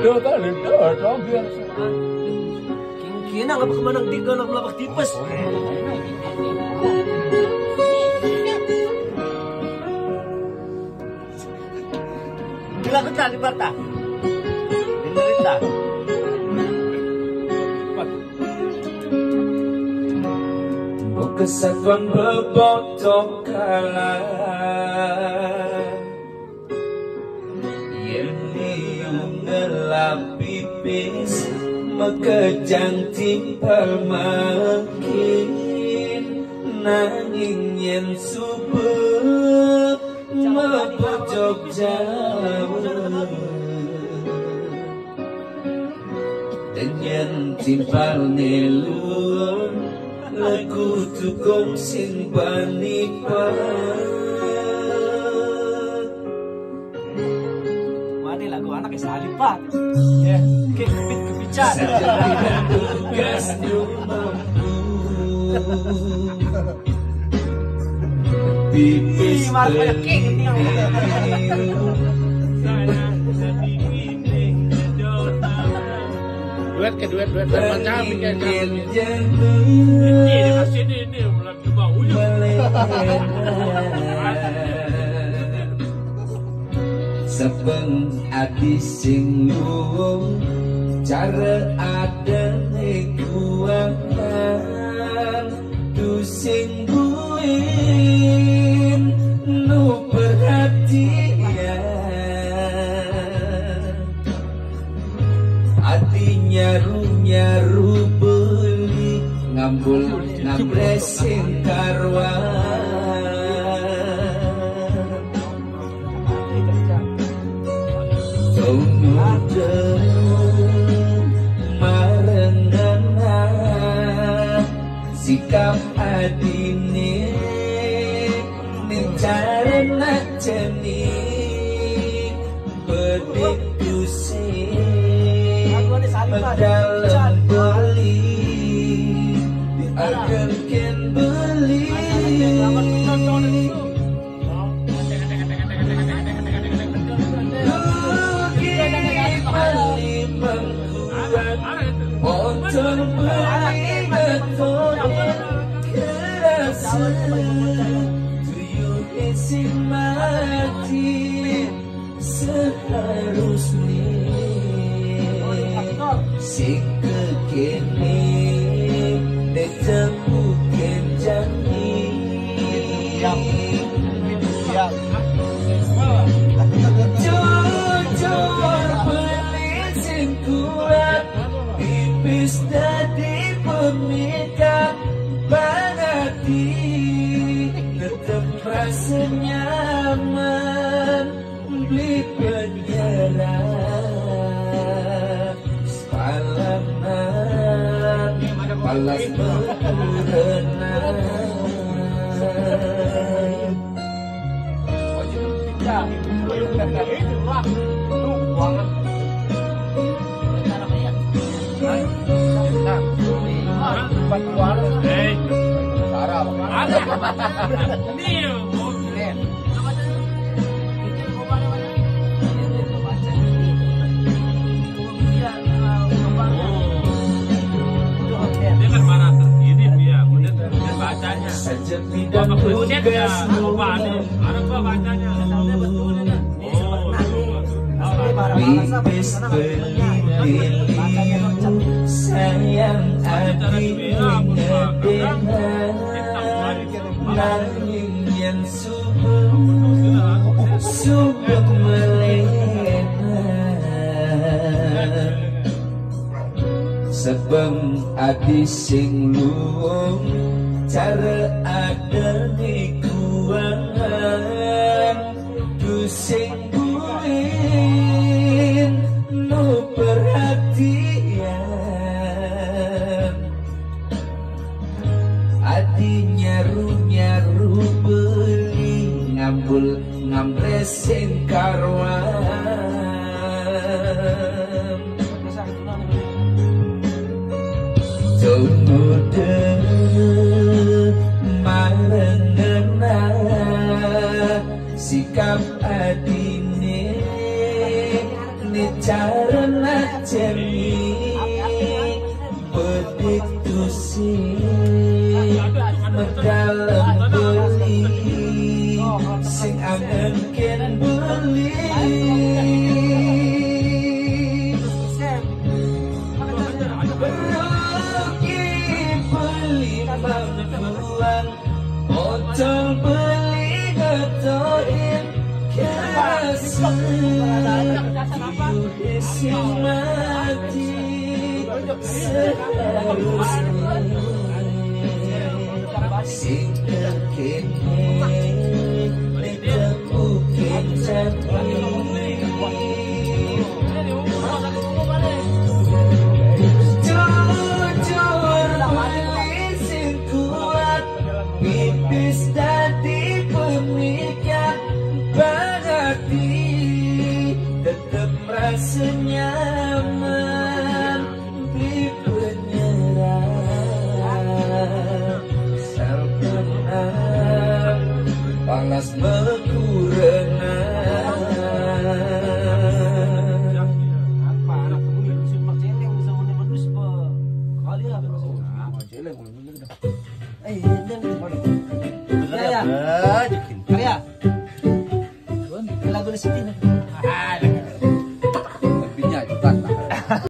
Lido ta, lido, biar. Kina ngapa kemanang di ganak melabak tipes. Gila kita di parta. Dinderita. Kesatuan bebotok kalah yang ngelap pipis mekejang timpal makin nanging yen subek mepojok jauh dengan timpal nelur lagu tukung sing panipat. Mana lagu anak Salipat. Ya, kebicara. Saja tugas mampu. Pipis duet macam ini sebeng ati sing luwung cara ada kuangan tu sing buin nu perhatian nyaru beli ngambul ngambresin karwan tumuda marengana sikap adine nicarana jeni bedik dusin dalam beli akan ken beli rugi beli mengkuat motor beli metode kerasa tuyul isi mati seharusnya si kekini ditemu kenjani jujur beli sing kuat tipis dadi pemikat banati tetap rasa nyaman beli penjara palas berenang saja tidak tugas pipis beli sayang hati ngedengar nanging yang subek melena sebeng adi sing luwung cara ada di kuangan tu sing buin nu perhatian adi nyaru beli ngambul ngambresin karwan tumuda marengena sikap adine ni carana sing angen ken beli rugi beli bangkuan botol beli getoin kasih sing mati sing kekene tidak mungkin jujur beli sing kuat pipis tadi pemikat berarti tetap merasa nyaman beli penyerah sarpana panas bekurena Apa anak kamu ini simak celeng bisa menemui apa? Kali apa? Celeng. Dan ya.